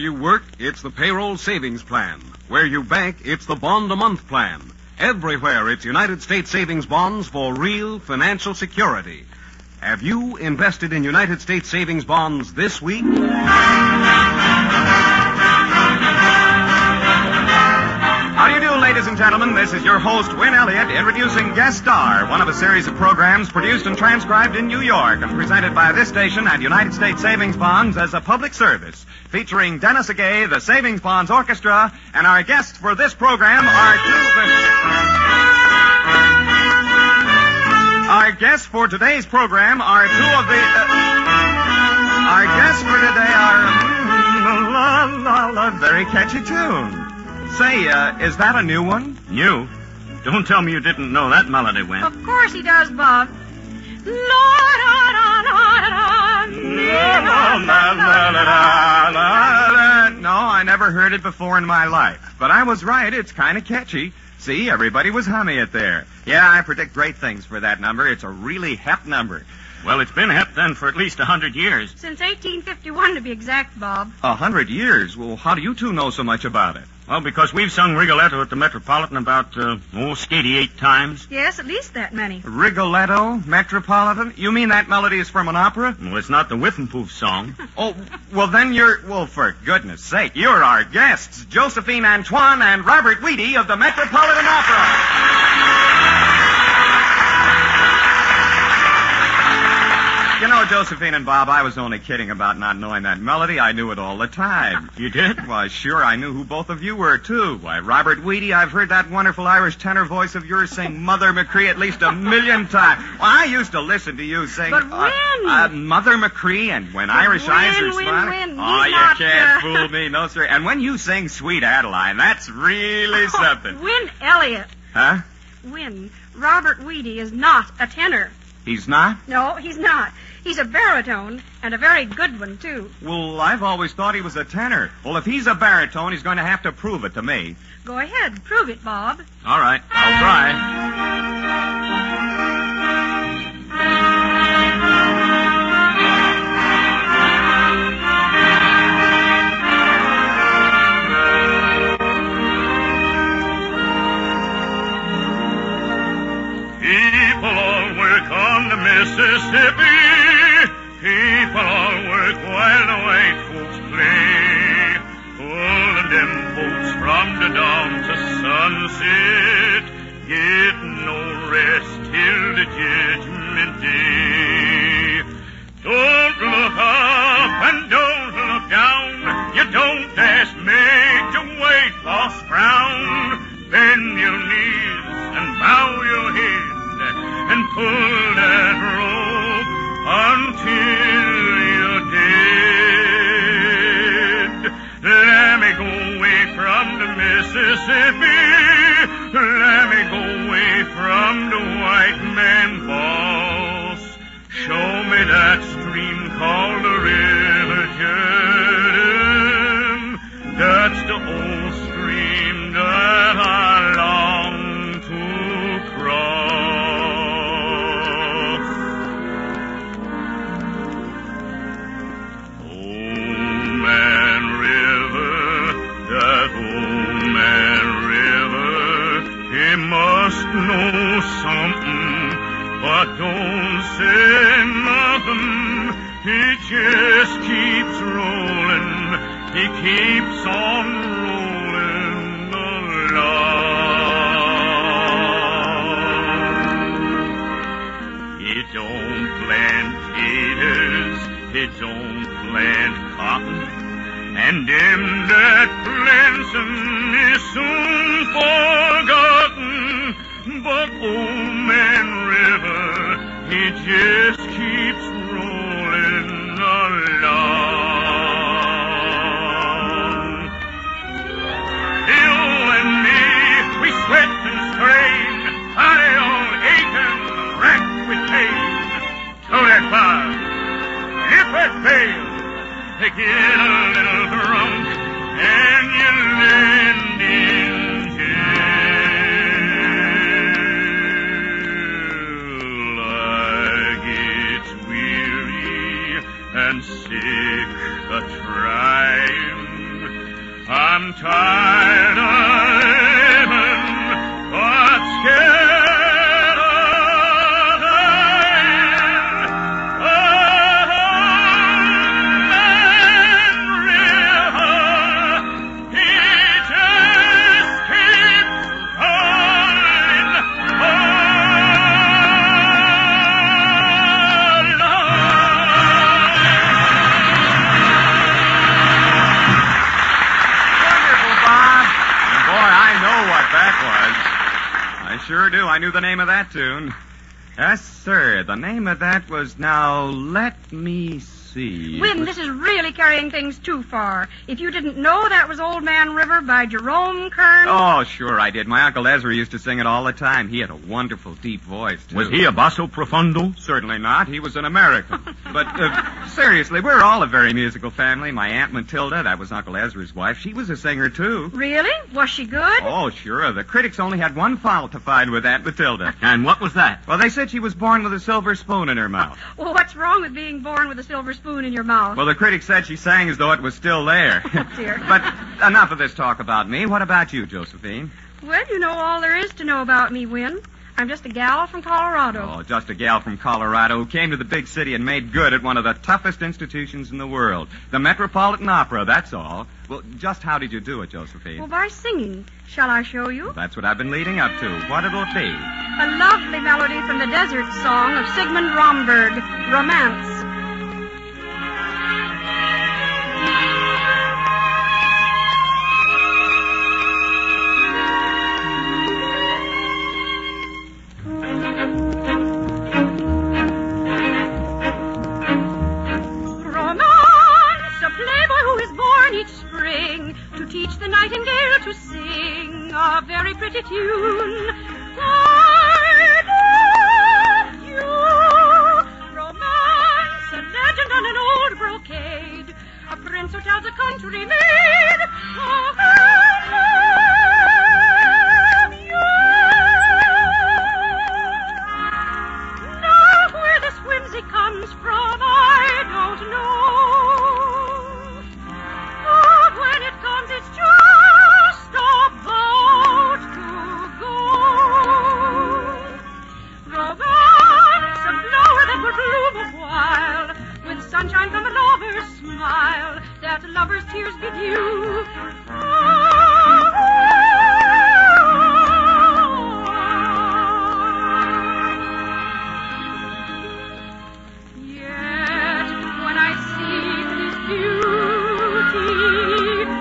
you work, it's the payroll savings plan. Where you bank, it's the bond-a-month plan. Everywhere, it's United States savings bonds for real financial security. Have you invested in United States savings bonds this week? How do you do, ladies and gentlemen? This is your host, Win Elliott, introducing Guest Star, one of a series of programs produced and transcribed in New York and presented by this station and United States Savings Bonds as a public service, featuring Dennis Agay, the Savings Bonds Orchestra, and our guests for this program are Our guests for today's program are two of the... Our guests for today are... very catchy tune. Say, is that a new one? New? Don't tell me you didn't know that melody, Win. Of course he does, Bob. No, I never heard it before in my life. But I was right. It's kind of catchy. See, everybody was humming it there. Yeah, I predict great things for that number. It's a really hep number. Well, it's been hep then for at least 100 years. Since 1851, to be exact, Bob. 100 years? Well, how do you two know so much about it? Well, because we've sung Rigoletto at the Metropolitan about, 88 times. Yes, at least that many. Rigoletto? Metropolitan? You mean that melody is from an opera? Well, it's not the Whiffenpoof song. Oh, well, then well, for goodness sake, you're our guests, Josephine, Antoine, and Robert WEEDE of the Metropolitan Opera. You know, Josephine and Bob, I was only kidding about not knowing that melody. I knew it all the time. You did? Why, sure, I knew who both of you were, too. Why, Robert WEEDE, I've heard that wonderful Irish tenor voice of yours sing Mother McCree at least 1,000,000 times. Well, I used to listen to you sing... But when? Mother McCree, and When Irish Eyes Are Smiling. Oh, you can't fool me, no, sir. And when you sing Sweet Adeline, that's really something. Win Elliott. Huh? Win. Robert WEEDE is not a tenor. He's not? No, he's not. He's a baritone, and a very good one, too. Well, I've always thought he was a tenor. Well, if he's a baritone, he's going to have to prove it to me. Go ahead, prove it, Bob. All right, I'll try. People all work on the Mississippi. People all work while the white folks play. Pulling them boats from the dawn to sunset. Get no rest till the judgment day. Don't look up and don't look down. You don't dare make your weight loss frown. Bend your knees and bow your head and pull that rope until you're dead. Let me go away from the Mississippi. Let me go away from the white man boss. Show me that stream called the River Jordan. That's the old stream that I long to cross. He must know something, but don't say nothing. He just keeps rolling. He keeps on rolling along. He don't plant taters. He don't plant cotton. And them that plants 'em is soon forgotten. But Old Man River, he just keeps rolling along. You and me, we sweat and strain, body all aching, racked with pain. So that fire, if it fails, to get a little drunk and you land in jail. I get weary and sick a trying sure do. I knew the name of that tune. Yes, sir. The name of that was, now, let me see. Win, this is really carrying things too far. If you didn't know that was Old Man River by Jerome Kern. Oh, sure I did. My Uncle Ezra used to sing it all the time. He had a wonderful, deep voice, too. Was he a basso profundo? Certainly not. He was an American. But, seriously, we're all a very musical family. My Aunt Matilda, that was Uncle Ezra's wife, she was a singer, too. Really? Was she good? Oh, sure. The critics only had one fault to find with Aunt Matilda. And what was that? Well, they said she was born with a silver spoon in her mouth. Well, what's wrong with being born with a silver spoon in your mouth? Well, the critics said she sang as though it was still there. Oh, dear. But enough of this talk about me. What about you, Josephine? Well, you know all there is to know about me, Win. I'm just a gal from Colorado. Oh, just a gal from Colorado who came to the big city and made good at one of the toughest institutions in the world. The Metropolitan Opera, that's all. Well, just how did you do it, Josephine? Well, by singing. Shall I show you? That's what I've been leading up to. What'll it be? A lovely melody from the desert song of Sigmund Romberg, Romance. Teach the nightingale to sing a very pretty tune. I love you. Romance, a legend on an old brocade. A prince who tells a country maid of I love you. Now where this whimsy comes from, I don't know. When it comes, it's just about to go. Romance, a flower that will bloom a while, with sunshine from a lover's smile, that lover's tears bedew. Yet, when I seek this beauty,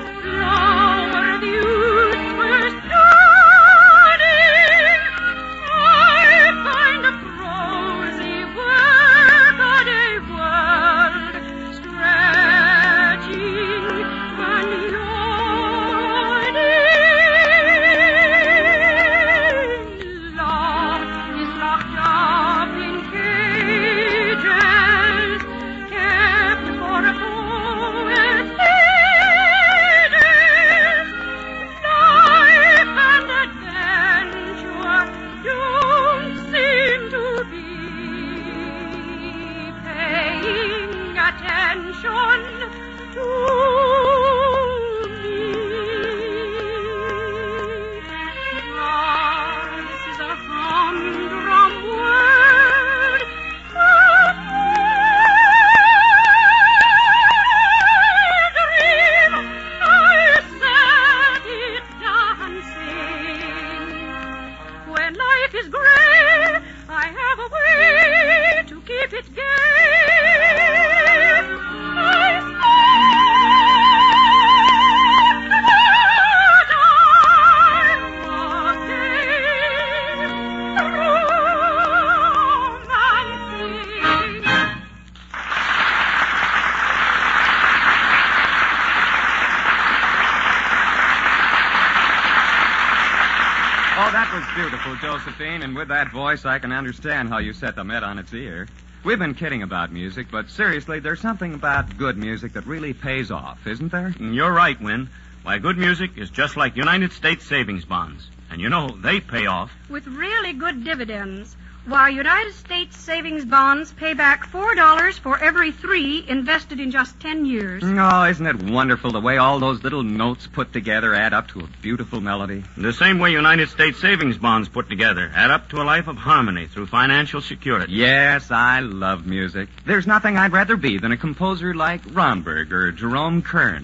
Beautiful, Josephine, and with that voice, I can understand how you set the Met on its ear. We've been kidding about music, but seriously, there's something about good music that really pays off, isn't there? You're right, Win. Why, good music is just like United States savings bonds. And you know, they pay off. With really good dividends. Why, United States savings bonds pay back $4 for every 3 invested in just 10 years. Oh, isn't it wonderful the way all those little notes put together add up to a beautiful melody? The same way United States savings bonds put together add up to a life of harmony through financial security. Yes, I love music. There's nothing I'd rather be than a composer like Romberg or Jerome Kern.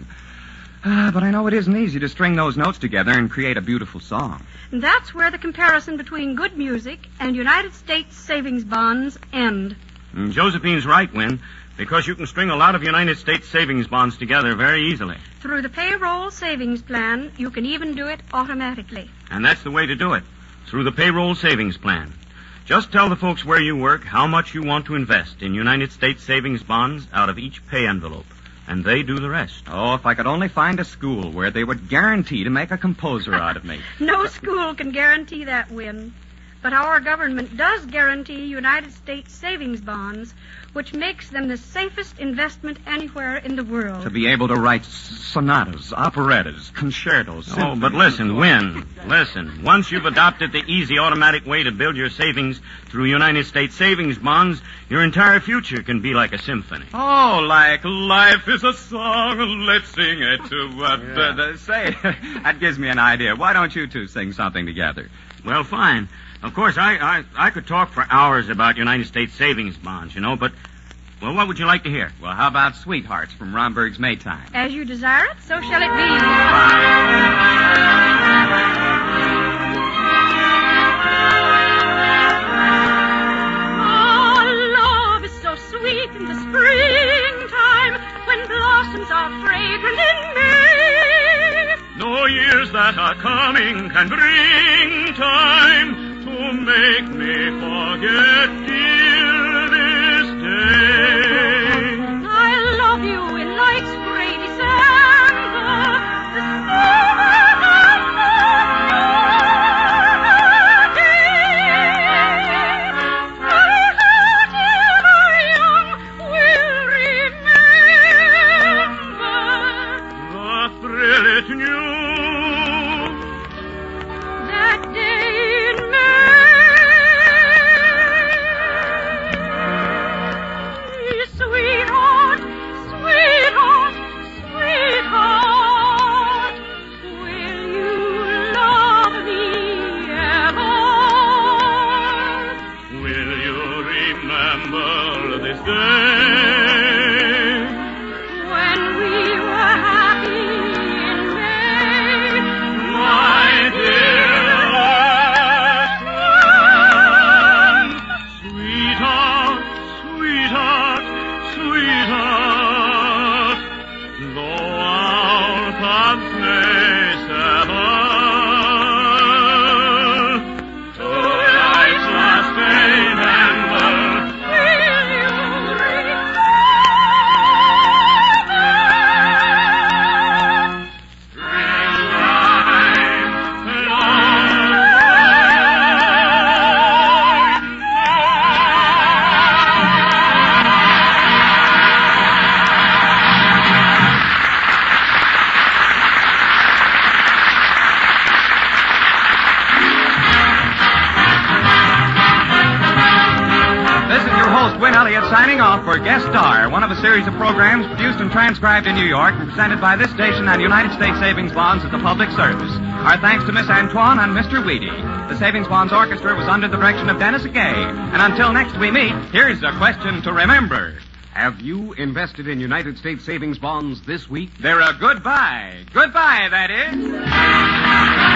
But I know it isn't easy to string those notes together and create a beautiful song. And that's where the comparison between good music and United States savings bonds end. Josephine's right, Win, because you can string a lot of United States savings bonds together very easily. Through the payroll savings plan, you can even do it automatically. And that's the way to do it. through the payroll savings plan. Just tell the folks where you work how much you want to invest in United States savings bonds out of each pay envelope, and they do the rest. Oh, if I could only find a school where they would guarantee to make a composer out of me. No school can guarantee that, Win. But our government does guarantee United States savings bonds, which makes them the safest investment anywhere in the world. To be able to write sonatas, operettas, concertos. Oh, but listen, Win. Listen. Once you've adopted the easy automatic way to build your savings through United States savings bonds, your entire future can be like a symphony. Oh, like life is a song, let's sing it to... Say, that gives me an idea. Why don't you two sing something together? Well, fine. Of course, I could talk for hours about United States savings bonds, but... Well, what would you like to hear? Well, how about Sweethearts from Romberg's Maytime? As you desire it, so shall it be. Oh, love is so sweet in the springtime when blossoms are fragrant in May. No years that are coming can bring time to make me forget, dear, this day. I love you in life's gray December, the summer night, the day. My heart ever young will remember The thrill it knew. that day in May. Sweetheart, sweetheart, sweetheart, will you love me ever? Will you remember this day? When we were happy in May, My dearest one, sweetheart, sweetheart, sweetheart, though our paths may sever, to life's last day member, will you remember? This is your host, Win Elliott, signing off for Guest Star, one of a series of programs produced and transcribed in New York and presented by this station and United States Savings Bonds as a public service. Our thanks to Miss Antoine and Mr. WEEDE. The Savings Bonds Orchestra was under the direction of Dennis Gay. And until next we meet, here's a question to remember. Have you invested in United States savings bonds this week? They're a goodbye. Goodbye, that is.